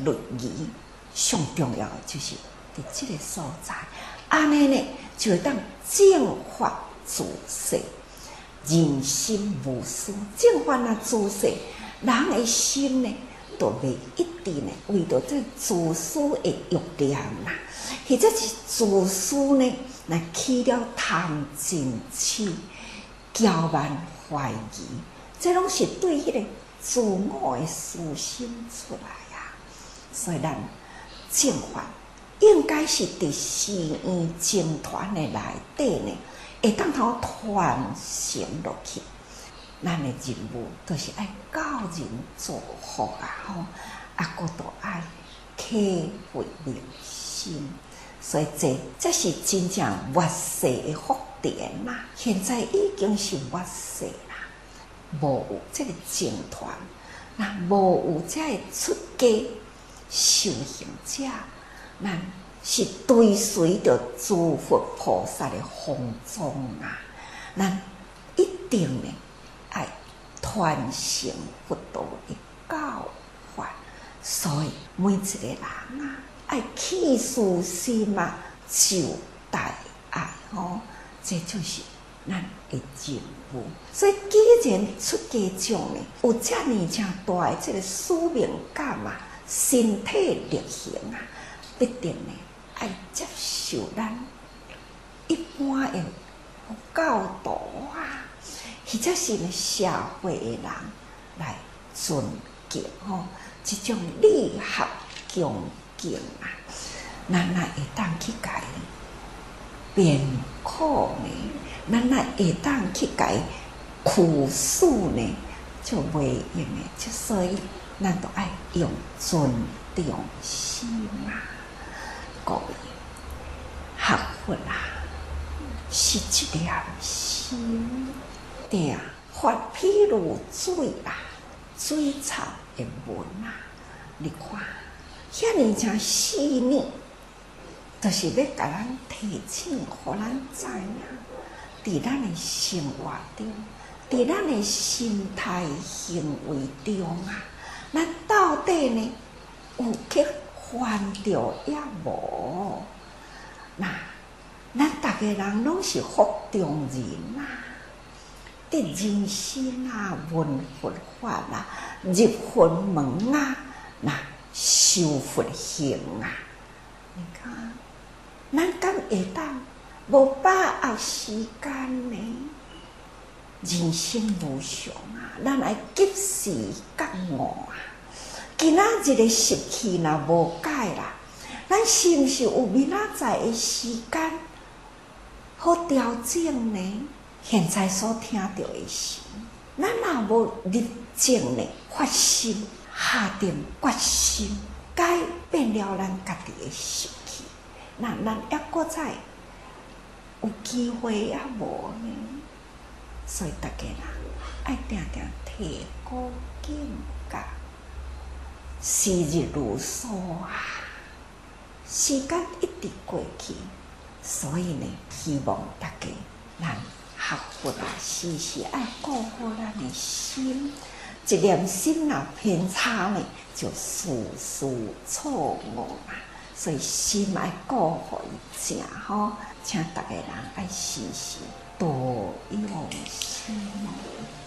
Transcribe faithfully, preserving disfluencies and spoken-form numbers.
律仪，上重要的就是伫这个所在，安尼呢就会当正法自世，人心无私。正法啊自世，人的心呢，都袂一定呢为着这自私的欲念啦，或者是自私呢来起了贪嗔痴、骄慢、怀疑，这拢是对迄个自我的私心出来啊。所以咱正法应该是伫寺院僧团的内底呢，会当头传承落去。咱的任务就是爱教人造福啊，吼，啊，佫都爱启发明心，所以这这是真正越世的福田嘛。现在已经是越世啦，无有这个僧团，那无有这个出家修行者，咱是追随着诸佛菩萨的风宗啊，咱一定呢爱传承佛道的教法，所以每一个人啊，爱起私心啊，就大爱吼，这就是咱的任务。所以，既然出家众呢有遮尔正大的这个使命感啊，身体力行啊，必定呢爱接受咱一般的教导啊，或者是呢社会的人来尊敬吼，这种理合恭敬啊，咱哪会当去改辩苦呢？咱哪会当去改苦诉呢？就袂用的，就所以咱都爱用尊重心啊，各位学佛啊，是一粒心。对啊，法譬如水啦，水草的纹啊，你看，遐尼正细腻，就是要甲咱提醒，互咱知影，伫咱的生活中，伫咱的心态行为中啊，咱到底呢有去犯着也无？那咱逐个人拢是福中人啊。得人生啊，闻佛法啊，入佛门啊，那修佛行啊，你看，咱敢会当无把握时间呢？人生无常啊，咱来及时觉悟啊！今仔日的习气若无改啦，咱是毋是有明仔载的时间好调整呢？现在所听到的是，咱若无立正呢，发心下定决心，改变了咱家己的习气，那咱抑搁再有机会也无呢？所以大家人爱定定提高境界，时日如梭啊，时间一直过去，所以呢，希望大家咱学佛啊，时时爱顾好咱的心，一念心若偏差呢，就事事错误啊。所以心爱顾好伊正吼，请大家人爱时时多用心。